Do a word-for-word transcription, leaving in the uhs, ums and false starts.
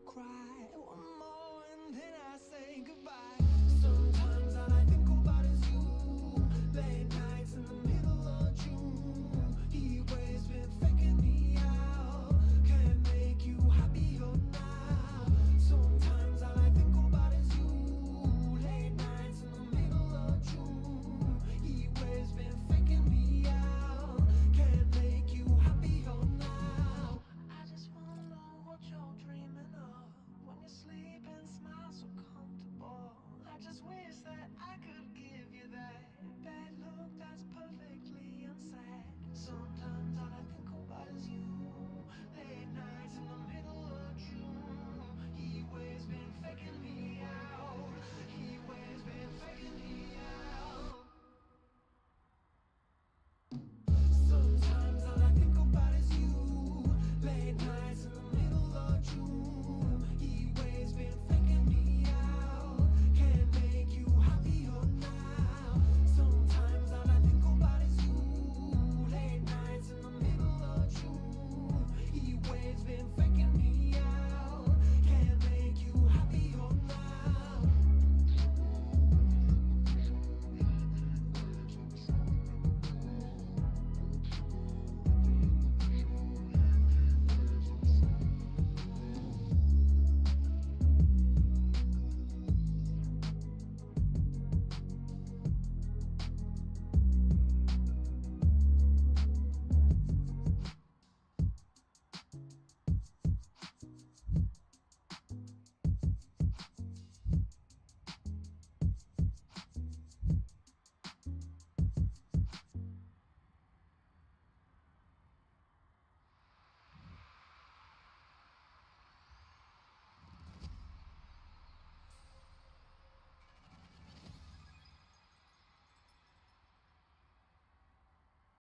cry one more and then I say goodbye. Sometimes all I think about is you. Late nights in the middle of June. Heat waves been faking me out. Can't make you happier now. Sometimes all I think about is you. Late nights in the middle of June. Heat waves been faking me out. Can't make you happier now. I just wanna know what you're dreaming of when you sleep and smile so comfortable. I just wish that I could give you that bad look that's perfectly unsaid. Sometimes all I